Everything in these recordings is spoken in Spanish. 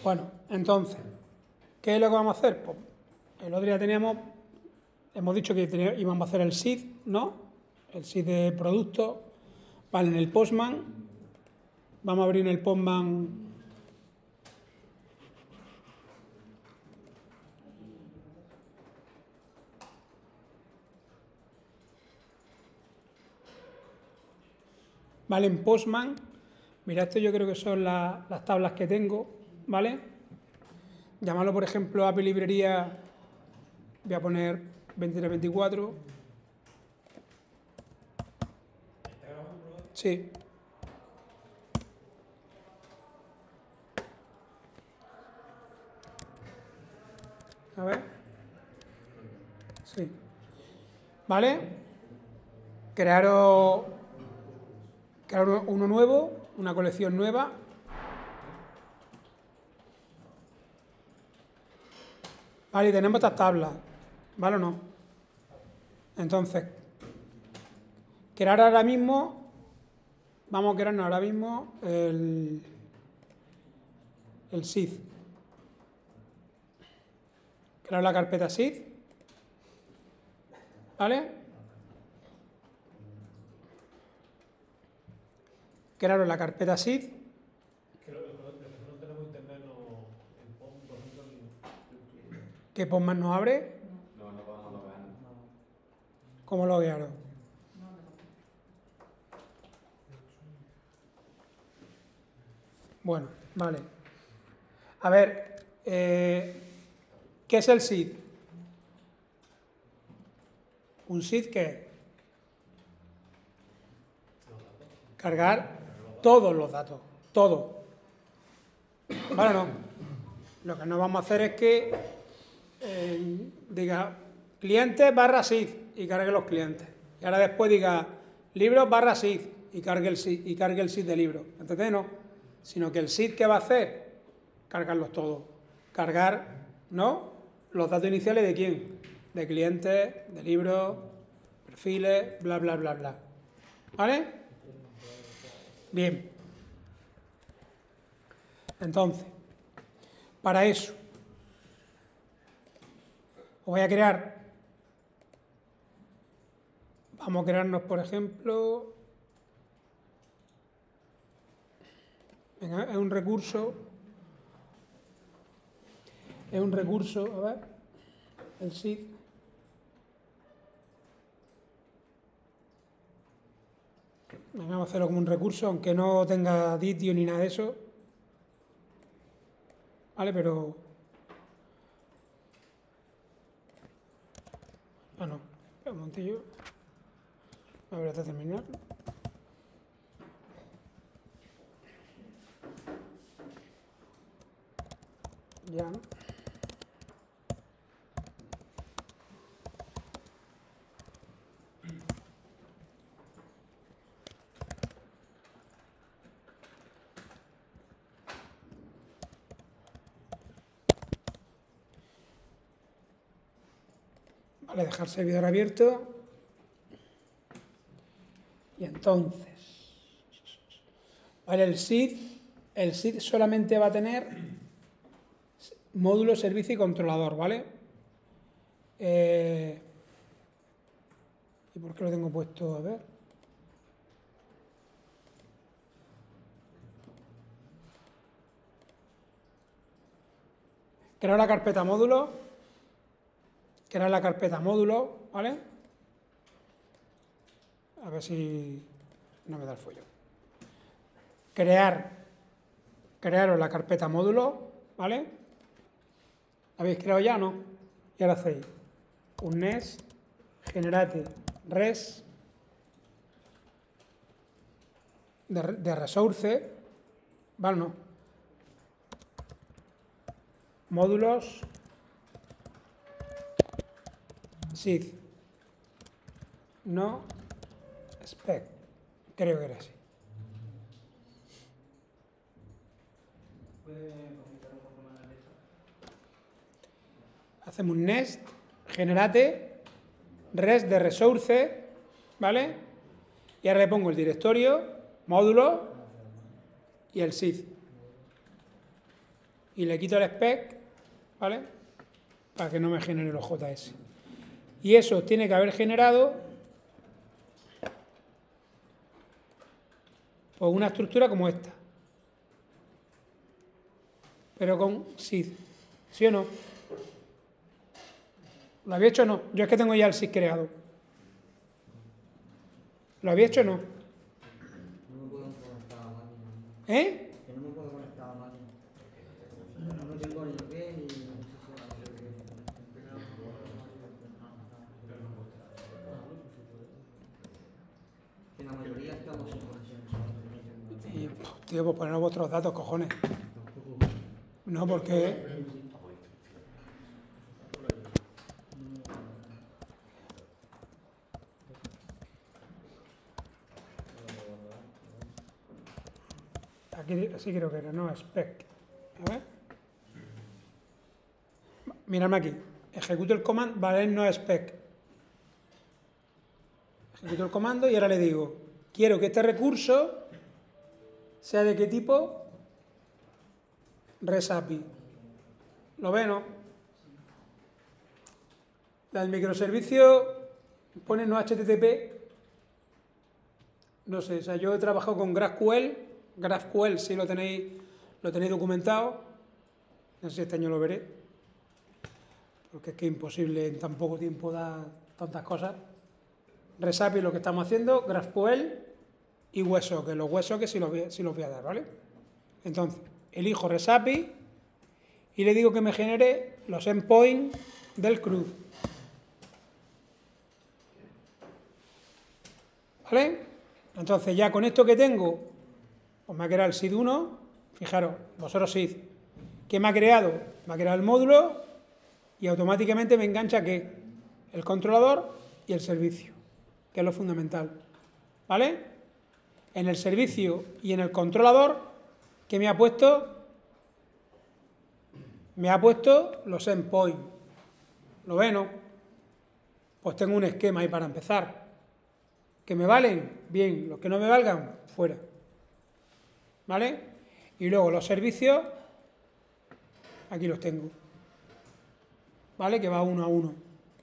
Bueno, entonces, ¿qué es lo que vamos a hacer? Pues el otro día hemos dicho que íbamos a hacer el SID, ¿no? El SID de producto. Vale, en el Postman, vamos a abrir en el Postman. Vale, en Postman, mira, esto yo creo que son las tablas que tengo, ¿vale? Llamarlo, por ejemplo, API Librería, voy a poner 2324. Sí. A ver. Sí. ¿Vale? Crear uno nuevo, una colección nueva. Vale, y tenemos estas tablas. ¿Vale o no? Entonces, crear ahora mismo, vamos a crearnos ahora mismo el SID. Crear la carpeta SID. ¿Vale? Crearos la carpeta SID. ¿Qué Postman nos abre? No podemos loguear. ¿Cómo loguearos? Bueno, vale. A ver, ¿qué es el SID? ¿Un SID qué es? Cargar todos los datos, todo. ¿Vale o no? Lo que no vamos a hacer es que diga clientes barra SID y cargue los clientes. Y ahora después diga libros barra SID y cargue el SID de libros. ¿Entendés? No. Sino que el SID, ¿qué va a hacer? Cargarlos todos. Cargar, ¿no? Los datos iniciales de quién? De clientes, de libros, perfiles, bla, bla, bla, bla. ¿Vale? Bien. Entonces, para eso, voy a crear, vamos a crearnos, por ejemplo, venga, es un recurso, a ver, el SID. Venga, vamos a hacerlo como un recurso, aunque no tenga ditio ni nada de eso. Vale, pero... Ah, no, espera un momentillo. A ver, hasta terminar. Ya, ¿no? Vale, dejar servidor abierto. Y entonces, vale, el SID solamente va a tener módulo, servicio y controlador, ¿vale? ¿Y por qué lo tengo puesto? A ver. Crear la carpeta módulo. Crear la carpeta módulo, ¿vale? A ver si no me da el follón. Crearos la carpeta módulo, ¿vale? ¿La habéis creado ya o no? Y ahora hacéis un nest generate res de resource, ¿vale? No. Módulos SID no spec, creo que era así. Hacemos un nest generate res de resource, ¿vale? Y ahora le pongo el directorio, módulo y el SID. y le quito el spec, ¿vale? Para que no me genere los JS. Y eso tiene que haber generado pues una estructura como esta. Pero con SID. ¿Sí o no? ¿Lo había hecho o no? Yo es que tengo ya el SID creado. ¿Lo había hecho o no? No me puedo conectar a la máquina. ¿Eh? Que no me puedo conectar a la máquina. No tengo ni IP ni... Que la mayoría estamos sin conexión. Y, tío, pues poner vuestros datos, cojones. No, porque... Aquí sí creo que era, no, spec. A ver. Miradme aquí. Ejecuto el command, vale, no spec. Ejecuto el comando y ahora le digo, quiero que este recurso sea de qué tipo, REST API. ¿Lo ve, no? El microservicio pone no HTTP. No sé, o sea, yo he trabajado con GraphQL sí lo tenéis documentado. No sé si este año lo veré, porque es que es imposible en tan poco tiempo dar tantas cosas. REST API lo que estamos haciendo, GraphQL y WebSocket, que los WebSocket sí los voy a dar, ¿vale? Entonces, elijo REST API y le digo que me genere los endpoints del CRUD. ¿Vale? Entonces ya con esto que tengo, pues me ha creado el SID 1, fijaros, vosotros SID, ¿qué me ha creado? Me ha creado el módulo y automáticamente me engancha ¿qué? El controlador y el servicio, que es lo fundamental, ¿vale? En el servicio y en el controlador, ¿qué me ha puesto? Me ha puesto los endpoints. ¿Lo ven, no? Pues tengo un esquema ahí para empezar. ¿Que me valen? Bien. Los que no me valgan, fuera. ¿Vale? Y luego los servicios, aquí los tengo. ¿Vale? Que va uno a uno.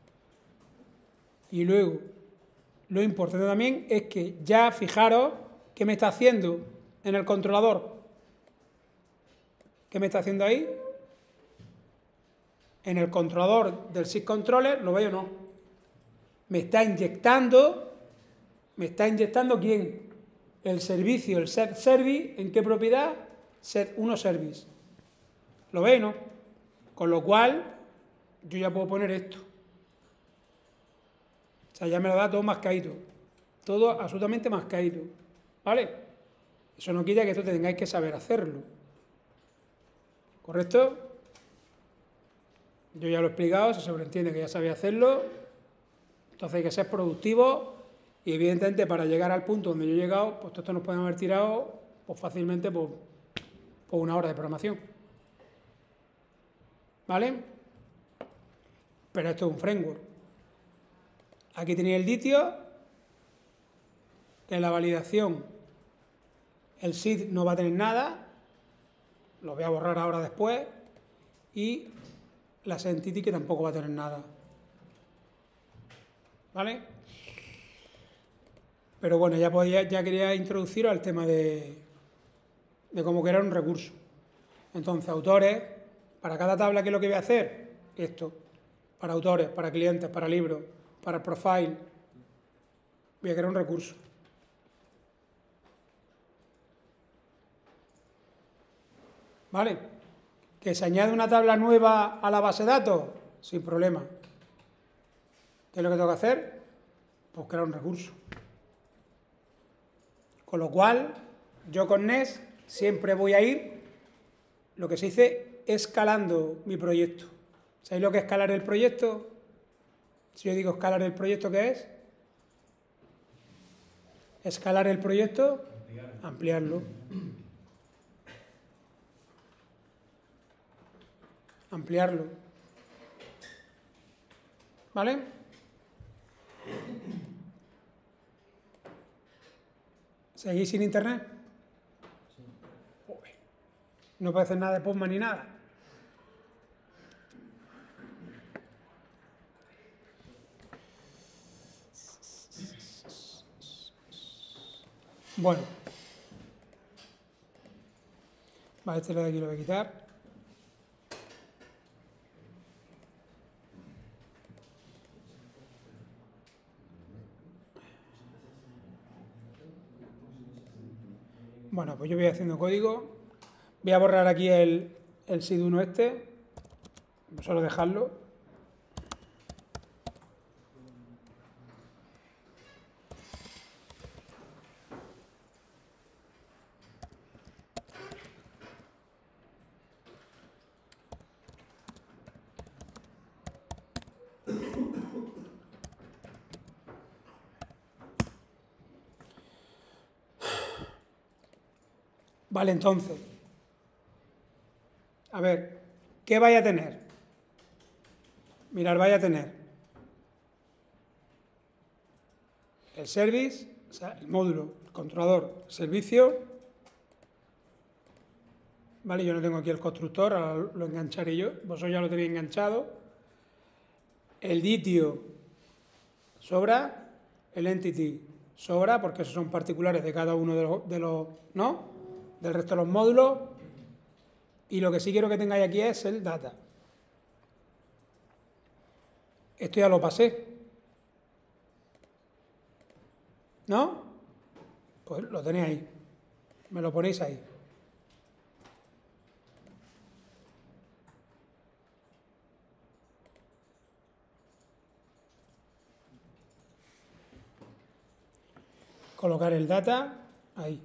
Y luego, lo importante también es que ya fijaros qué me está haciendo en el controlador. ¿Qué me está haciendo ahí? En el controlador del SysController, ¿lo veo o no? Me está inyectando ¿quién? El servicio, el set service, ¿en qué propiedad? Set 1 service. ¿Lo veis, no? Con lo cual, yo ya puedo poner esto. O sea, ya me lo da todo mascadito. Todo absolutamente mascadito. ¿Vale? Eso no quita que esto tengáis que saber hacerlo. ¿Correcto? Yo ya lo he explicado, se sobreentiende que ya sabéis hacerlo. Entonces hay que ser productivo y evidentemente para llegar al punto donde yo he llegado, pues esto nos podemos haber tirado pues, fácilmente por una hora de programación. ¿Vale? Pero esto es un framework. Aquí tenéis el litio, que en la validación el SID no va a tener nada, lo voy a borrar ahora después, y la Entity que tampoco va a tener nada. ¿Vale? Pero bueno, ya quería introduciros al tema de cómo crear un recurso. Entonces, autores, para cada tabla, ¿qué es lo que voy a hacer? Esto. Para autores, para clientes, para libros, para el profile. Voy a crear un recurso. ¿Vale? ¿Que se añade una tabla nueva a la base de datos? Sin problema. ¿Qué es lo que tengo que hacer? Pues crear un recurso. Con lo cual, yo con Nest siempre voy a ir, lo que se dice, escalando mi proyecto. ¿Sabéis lo que es escalar el proyecto? Si yo digo escalar el proyecto, ¿qué es? Escalar el proyecto, ampliarlo. Ampliarlo. ¿Vale? ¿Seguís sin internet? Sí. No puede hacer nada de Postman ni nada. Bueno. Vale, este de aquí lo voy a quitar. Bueno, pues yo voy haciendo código. Voy a borrar aquí el SID1 este. Solo dejarlo. Vale, entonces, a ver, ¿qué vaya a tener? Mirad, vaya a tener el service, o sea, el módulo, el controlador, servicio. Vale, yo no tengo aquí el constructor, ahora lo engancharé yo, vosotros ya lo tenéis enganchado. El ditio sobra, el entity sobra, porque esos son particulares de cada uno de los ¿no? Del resto de los módulos. Y lo que sí quiero que tengáis aquí es el data. Esto ya lo pasé, ¿no? Pues lo tenéis ahí, me lo ponéis ahí. Colocar el data ahí.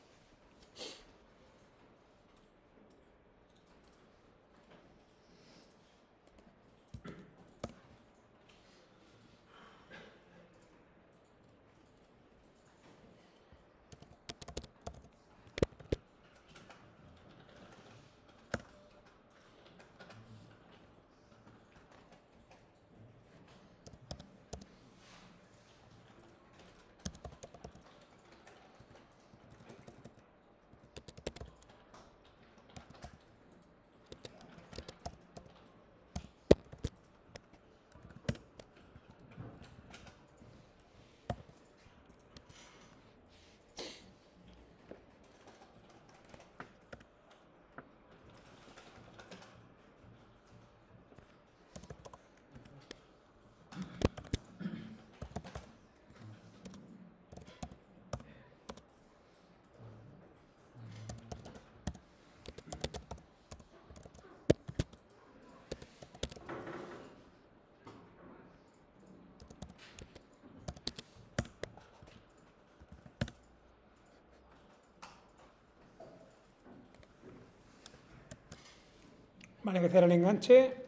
Vale, que cierra el enganche.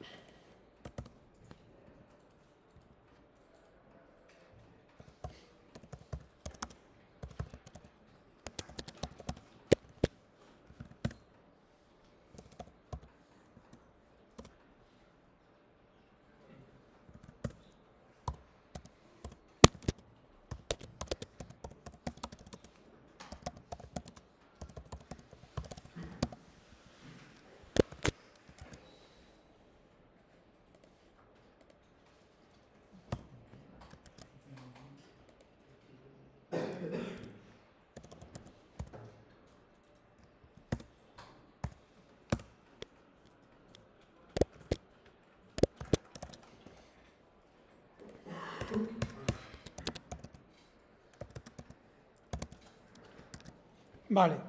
Vale.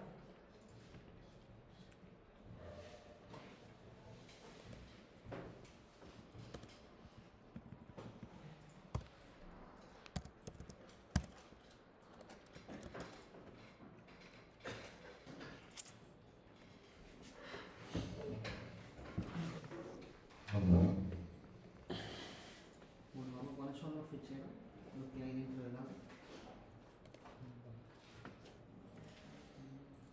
Bueno, vamos, ¿cuáles son los ficheros? Los que hay dentro del lado.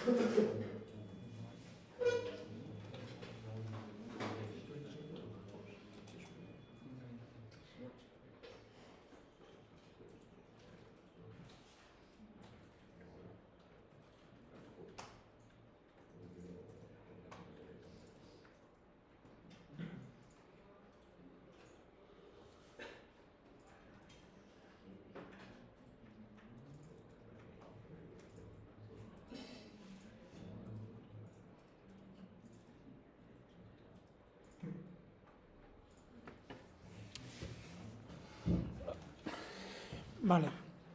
Vale.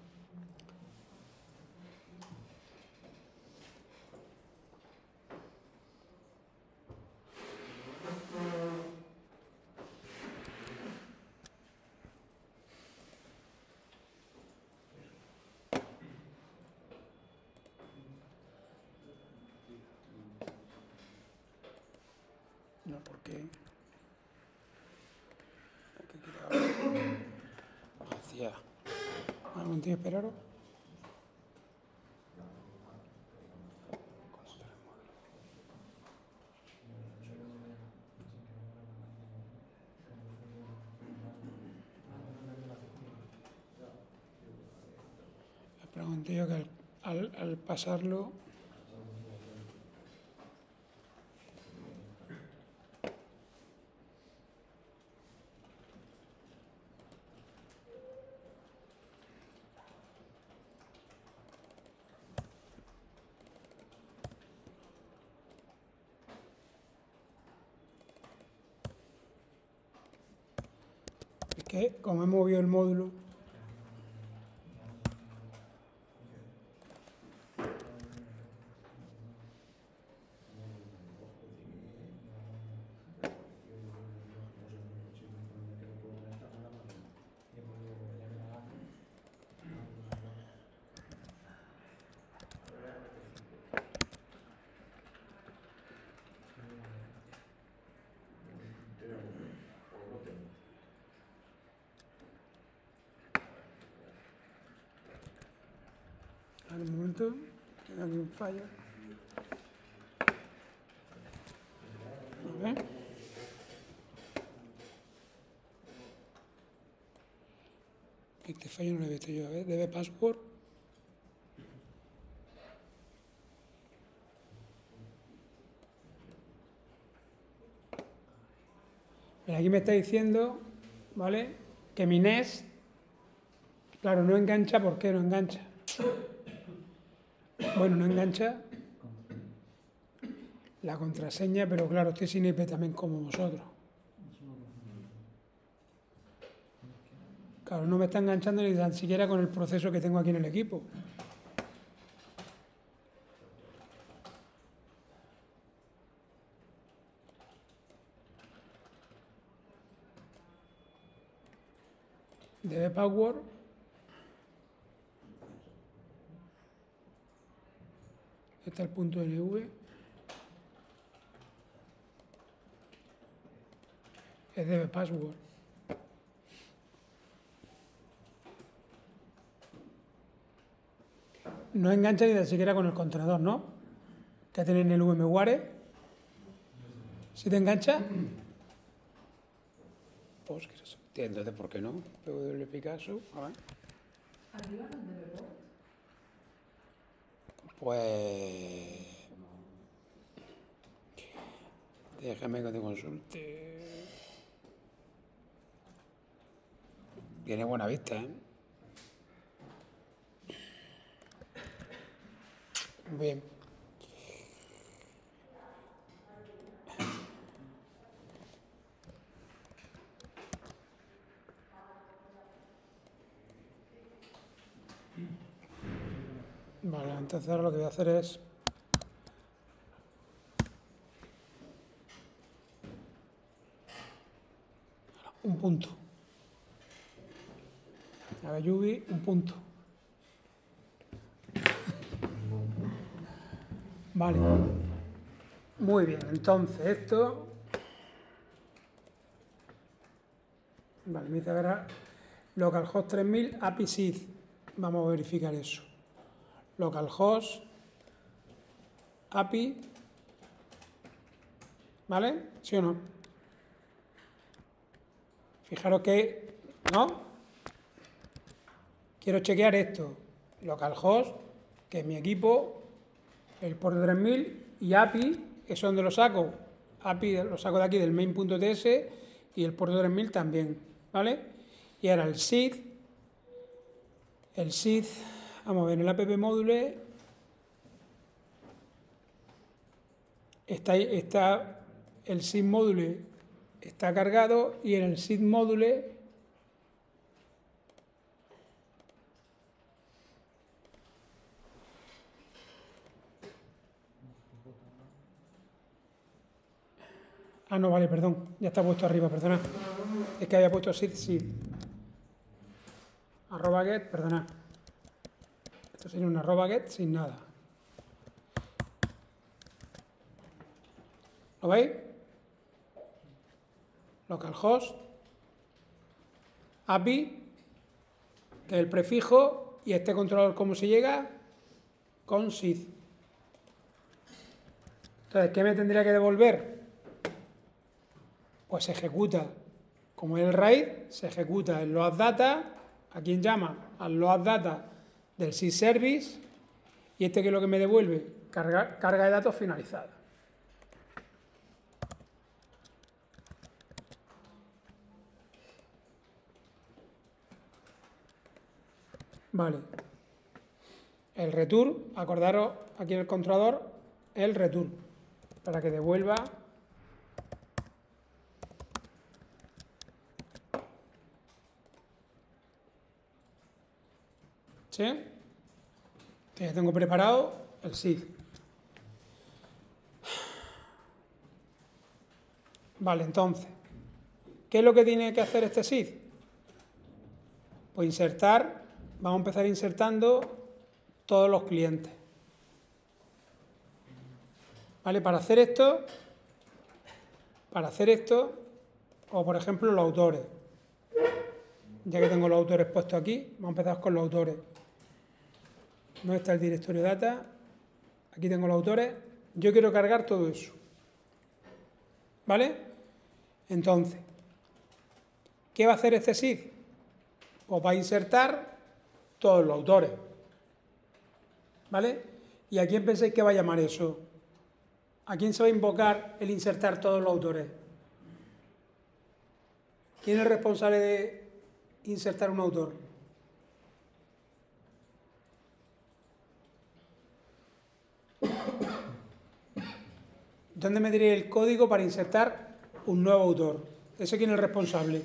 No, porque aquí hacia algún tío esperaros. Me pregunté yo que al pasarlo es que como he movido el módulo al momento tengo aquí un fallo. A ver. Este fallo no lo he visto yo. A ver, debe password. Pero aquí me está diciendo, ¿vale? Que mi NES, claro, no engancha. ¿Por qué no engancha? Bueno, no engancha la contraseña, pero claro, estoy sin IP también como vosotros. Claro, no me está enganchando ni tan siquiera con el proceso que tengo aquí en el equipo. Debe password. Está el punto NV. Es debe password. No engancha ni tan siquiera con el contenedor, ¿no? Que tiene en el VMware. ¿Si te engancha? Pues que eso. Entonces, ¿por qué no? PW Picasso. A ver. ¿Arriba donde me voy? Pues. Déjame que te consulte. Tiene buena vista, ¿eh? Bien. Vale, entonces ahora lo que voy a hacer es un punto. A ver, Yubi, un punto. Vale. Muy bien, entonces esto. Vale, me dice ahora localhost 3000 API SID. Vamos a verificar eso. Localhost API, ¿vale? ¿Sí o no? Fijaros que, ¿no? Quiero chequear esto, localhost, que es mi equipo, el puerto 3000 y API, eso es donde lo saco. API lo saco de aquí del main.ts y el puerto 3000 también, ¿vale? Y ahora el SID, vamos a ver, en el app module está el SID module está cargado y en el SID module no, vale, perdón, ya está puesto arriba, perdona. Es que había puesto SID. Arroba get, perdona. Esto sería un arroba get sin nada. ¿Lo veis? Localhost, API, que es el prefijo, y este controlador, ¿cómo se llega? Con SID. Entonces, ¿qué me tendría que devolver? Pues se ejecuta, como es el RAID, se ejecuta el load data. ¿A quién llama? Al load data del SID service. ¿Y este qué es lo que me devuelve? Carga de datos finalizada. Vale. El return, acordaros aquí en el controlador, el return, para que devuelva ¿sí? Que ya tengo preparado el SID. Vale, entonces, ¿qué es lo que tiene que hacer este SID? Pues insertar, vamos a empezar insertando todos los clientes. ¿Vale? Para hacer esto, o por ejemplo los autores. Ya que tengo los autores puestos aquí, vamos a empezar con los autores. ¿Dónde está el directorio data? Aquí tengo los autores. Yo quiero cargar todo eso. ¿Vale? Entonces, ¿qué va a hacer este SID? Pues va a insertar todos los autores. ¿Vale? ¿Y a quién pensáis que va a llamar eso? ¿A quién se va a invocar el insertar todos los autores? ¿Quién es el responsable de insertar un autor? ¿Dónde me diré el código para insertar un nuevo autor? ¿Ese quién es el responsable?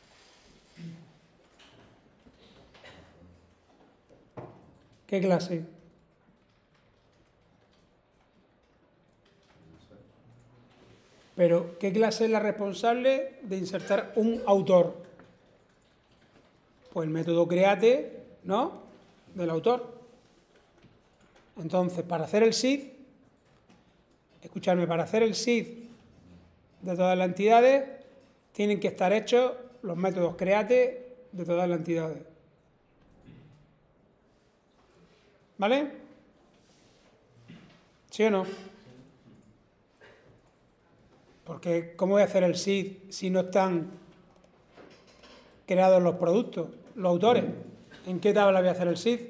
¿Qué clase? Pero, ¿qué clase es la responsable de insertar un autor? Pues el método create, ¿no? Del autor. Entonces, para hacer el SID, escuchadme, para hacer el SID de todas las entidades, tienen que estar hechos los métodos create de todas las entidades. ¿Vale? ¿Sí o no? Porque, ¿cómo voy a hacer el SID si no están creados los productos, los autores? ¿En qué tabla voy a hacer el SID?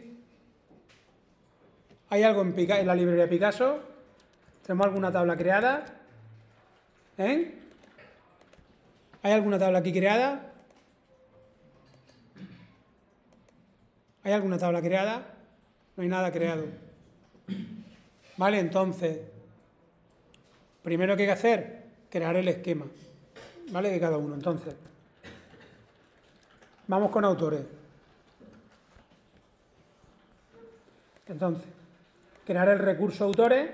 ¿Hay algo en la librería Picasso? ¿Tenemos alguna tabla creada? ¿Eh? ¿Hay alguna tabla aquí creada? ¿Hay alguna tabla creada? No hay nada creado. Vale, entonces, primero que hay que hacer, crear el esquema, ¿vale? De cada uno. Entonces, vamos con autores. Entonces, crear el recurso autores,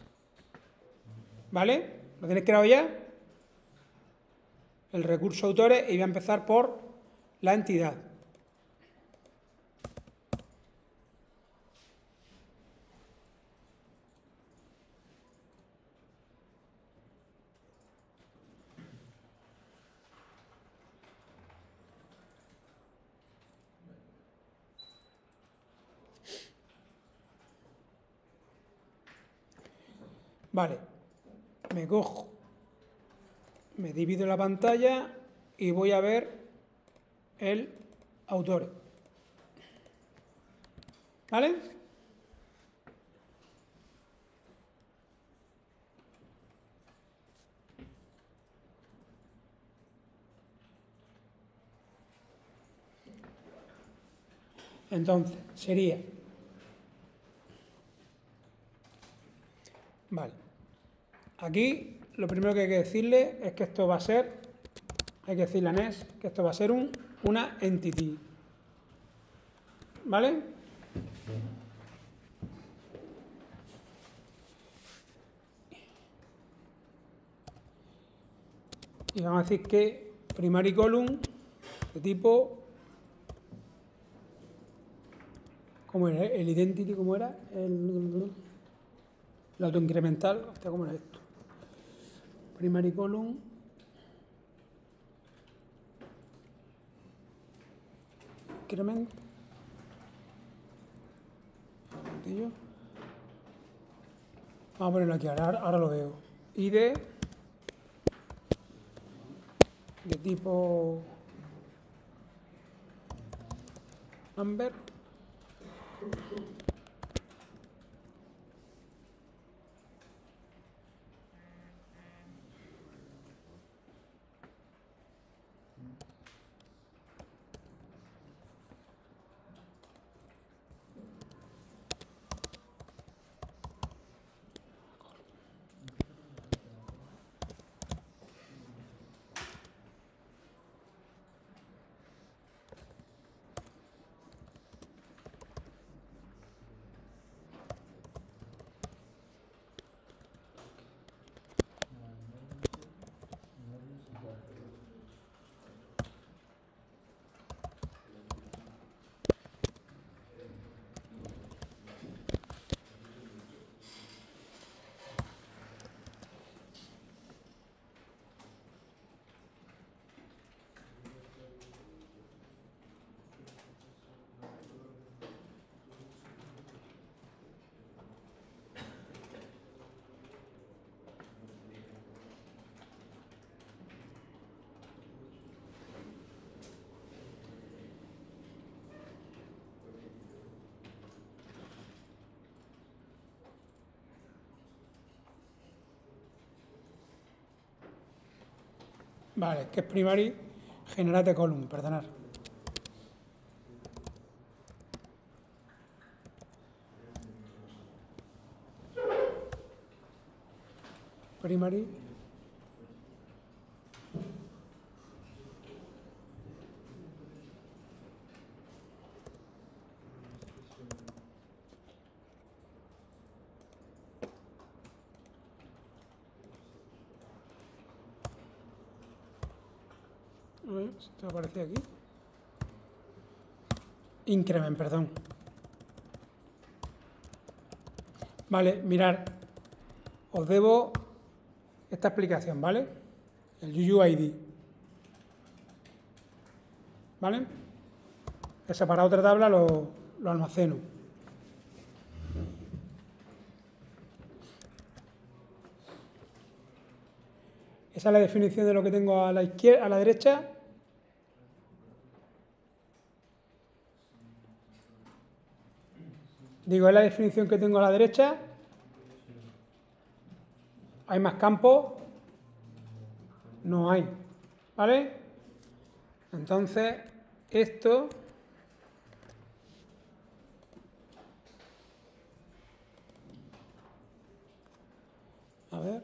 ¿vale? ¿Lo tenéis creado ya? El recurso autores, y voy a empezar por la entidad. Vale, me cojo, me divido la pantalla y voy a ver el autor. ¿Vale? Entonces, sería... Vale. Aquí lo primero que hay que decirle es que esto va a ser, hay que decirle a NES que esto va a ser una entity. ¿Vale? Y vamos a decir que primary column de tipo... ¿Cómo era? ¿El identity cómo era? El autoincremental. Hostia, ¿cómo era esto? Primary column. Increment. Un momentillo. Vamos a ponerlo aquí, ahora lo veo. ID de tipo number. Vale, que es primary generate column, perdonad. Primary. A ver, si esto aparece aquí. Increment, perdón. Vale, mirad. Os debo esta explicación, ¿vale? El UUID. ¿Vale? Esa para otra tabla lo almaceno. Esa es la definición de lo que tengo a la izquierda, a la derecha. Digo, es la definición que tengo a la derecha. ¿Hay más campos? No hay. ¿Vale? Entonces, esto... A ver...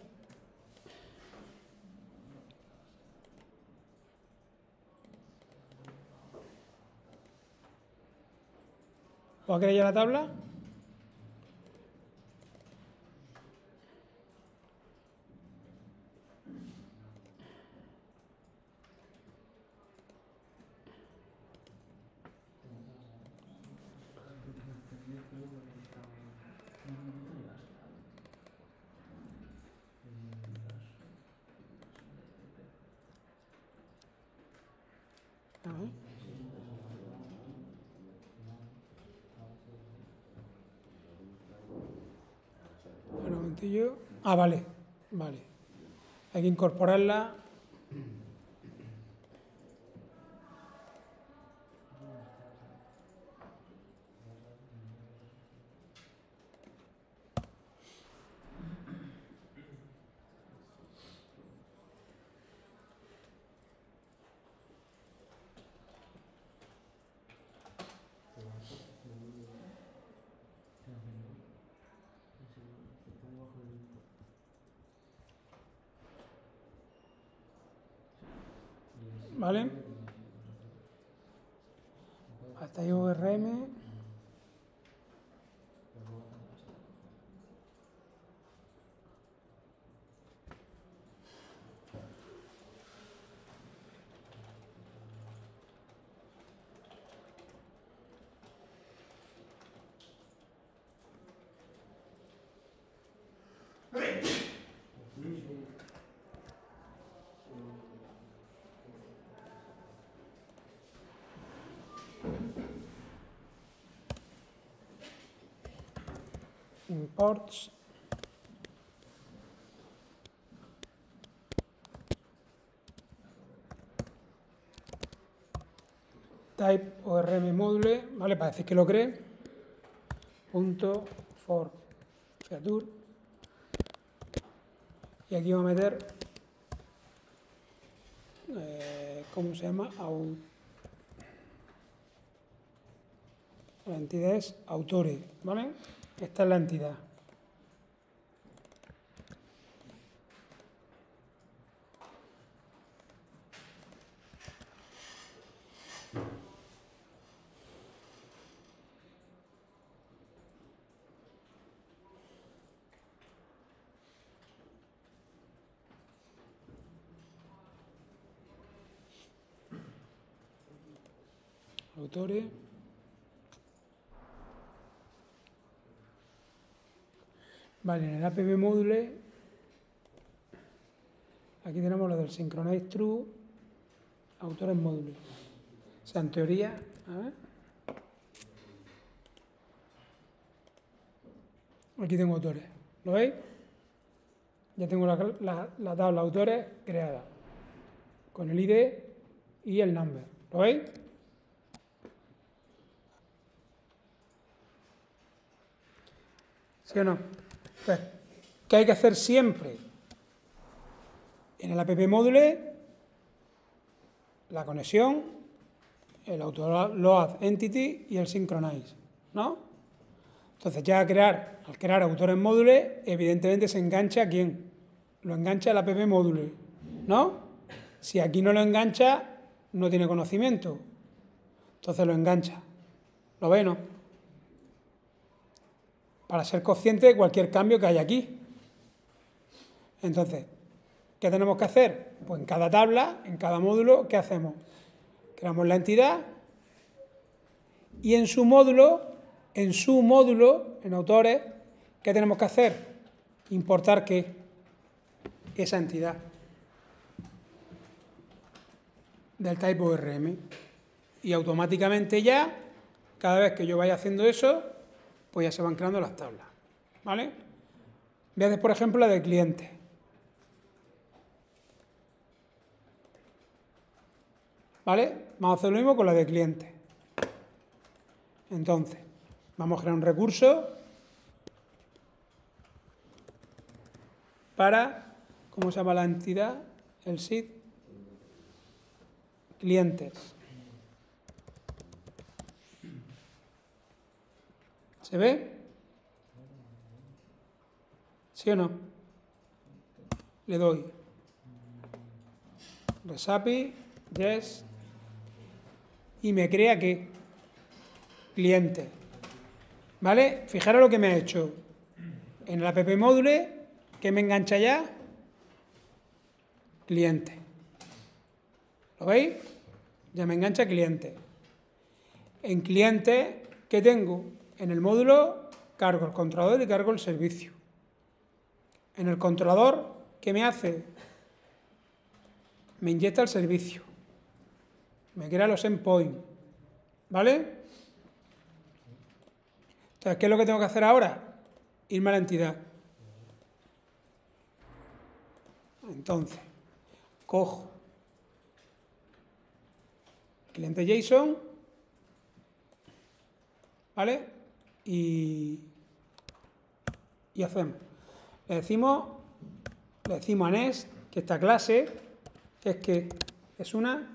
¿Os queréis ya la tabla? A ver. Bueno, un momentillo. Ah, vale, vale. Hay que incorporarla. ¿Vale? Hasta ahí ORM. Imports. Type ORM module, ¿vale? Para decir que lo cree. Punto for feature. Y aquí va a meter, ¿cómo se llama? La entidad es autore, ¿vale? Esta es la entidad. Autore. Vale, en el app module, aquí tenemos lo del synchronize true, autores módulo. O sea, en teoría, a ver. Aquí tengo autores, ¿lo veis? Ya tengo la tabla autores creada, con el ID y el number, ¿lo veis? ¿Sí o no? Pues, ¿qué hay que hacer siempre? En el app module, la conexión, el autoload entity y el synchronize, ¿no? Entonces ya al crear autores módules, evidentemente se engancha ¿a quién? Lo engancha el app module, ¿no? Si aquí no lo engancha, no tiene conocimiento. Entonces lo engancha. ¿Lo veis, no? Para ser consciente de cualquier cambio que haya aquí. Entonces, ¿qué tenemos que hacer? Pues en cada tabla, en cada módulo, ¿qué hacemos? Creamos la entidad y en su módulo, en autores, ¿qué tenemos que hacer? Importar ¿qué? Esa entidad del type ORM. Y automáticamente ya, cada vez que yo vaya haciendo eso, pues ya se van creando las tablas, ¿vale? Voy a hacer, por ejemplo, la de cliente. ¿Vale? Vamos a hacer lo mismo con la de cliente. Entonces, vamos a crear un recurso para, ¿cómo se llama la entidad? El SID. Clientes. ¿Se ve? ¿Sí o no? Le doy resapi, yes, y me crea ¿qué? Cliente. ¿Vale? Fijaros lo que me ha hecho. En el app module, ¿qué me engancha ya? Cliente. ¿Lo veis? Ya me engancha cliente. En cliente, ¿qué tengo? En el módulo cargo el controlador y cargo el servicio. En el controlador, ¿qué me hace? Me inyecta el servicio. Me crea los endpoints. ¿Vale? Entonces, ¿qué es lo que tengo que hacer ahora? Irme a la entidad. Entonces, cojo cliente JSON, ¿vale? Y hacemos. Le decimos a Nest que esta clase es una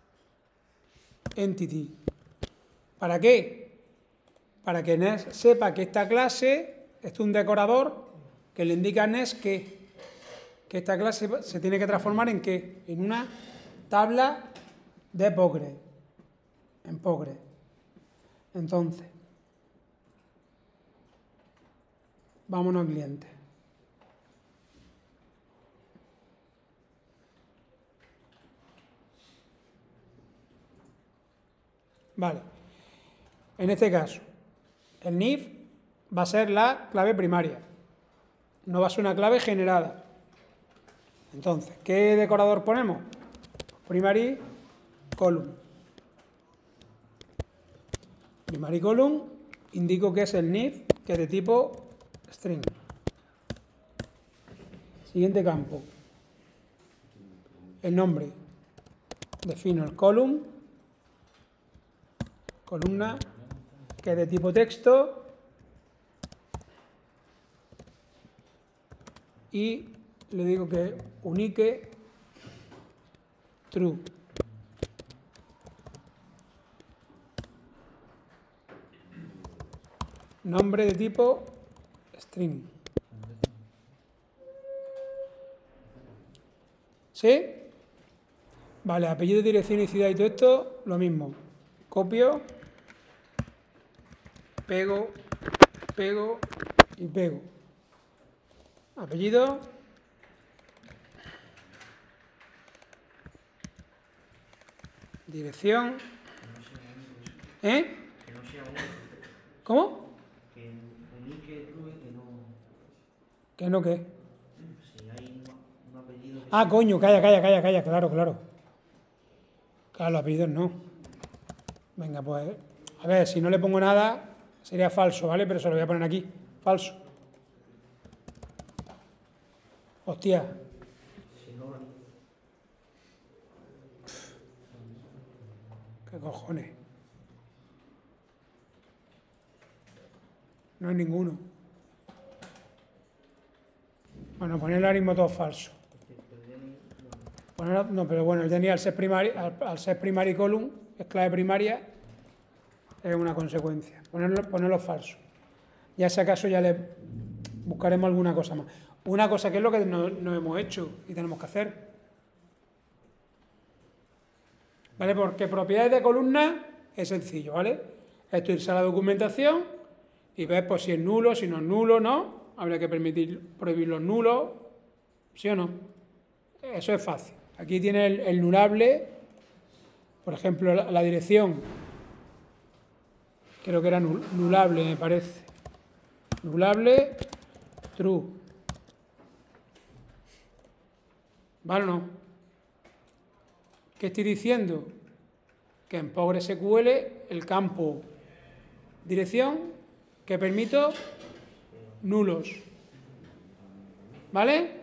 entity. ¿Para qué? Para que Nest sepa que esta clase es un decorador que le indica a Nest que esta clase se tiene que transformar en ¿qué? En una tabla de Postgres. En Postgres. Entonces, vámonos al cliente. Vale. En este caso, el NIF va a ser la clave primaria. No va a ser una clave generada. Entonces, ¿qué decorador ponemos? Primary column. Primary column, indico que es el NIF, que es de tipo string. Siguiente campo. El nombre. Defino el column, columna, que es de tipo texto. Y le digo que unique true. Nombre de tipo string. ¿Sí? Vale, apellido, dirección y ciudad y todo esto, lo mismo. Copio, pego y pego. Apellido. Dirección. ¿Eh? ¿Cómo? Que unique true, que no. ¿Qué no qué? Si hay un apellido. Ah, coño, calla, claro. Claro, los apellidos no. Venga, pues, a ver, si no le pongo nada, sería falso, ¿vale? Pero se lo voy a poner aquí, falso. Hostia. Si no, ¿Qué cojones? No hay ninguno. Bueno, ponerlo ahora mismo todo falso. Ponerlo, no, pero bueno, el DNI al ser primary column, es clave primaria, es una consecuencia. Ponerlo falso. Ya si acaso ya le buscaremos alguna cosa más. Una cosa que es lo que no hemos hecho y tenemos que hacer. ¿Vale? Porque propiedades de columna es sencillo, ¿vale? Esto irse a la documentación y ver pues, si es nulo, si no es nulo, ¿no? Habría que prohibir los nulos, ¿sí o no? Eso es fácil. Aquí tiene el nulable, por ejemplo, la dirección. Creo que era nulable, me parece. Nulable, true. ¿Vale o no? ¿Qué estoy diciendo? Que en PostgreSQL el campo dirección que permito nulos. ¿Vale?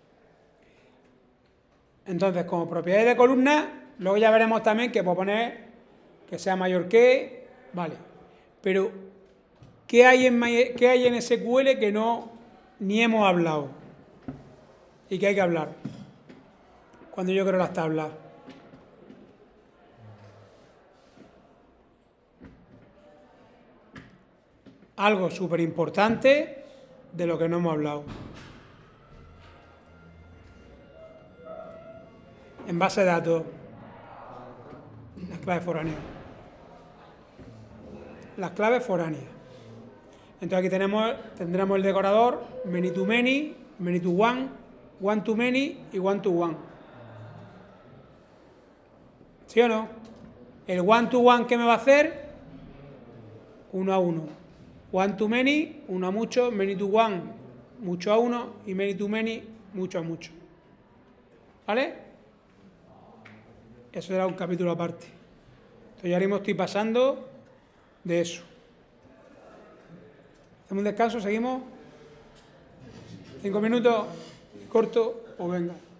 Entonces, como propiedades de columna, luego ya veremos también que puedo poner que sea mayor que, vale. Pero, ¿qué hay en SQL que ni hemos hablado? Y que hay que hablar. Cuando yo creo las tablas. Algo súper importante de lo que no hemos hablado. En base de datos, las claves foráneas. Las claves foráneas. Entonces aquí tendremos el decorador many to many, many to one, one to many y one to one. ¿Sí o no? El one to one, ¿qué me va a hacer? Uno a uno. One to many, uno a mucho, many to one, mucho a uno, y many to many, mucho a mucho. ¿Vale? Eso era un capítulo aparte. Entonces ya ahora mismo estoy pasando de eso. Hacemos un descanso, seguimos. 5 minutos, corto, pues venga.